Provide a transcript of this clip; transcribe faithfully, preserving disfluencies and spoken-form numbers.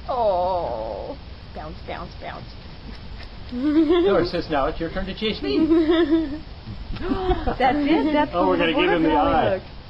Oh. Bounce, bounce, bounce. Nora says now it's your turn to chase me. That's it. That's oh, we're going to give him the eye. Look.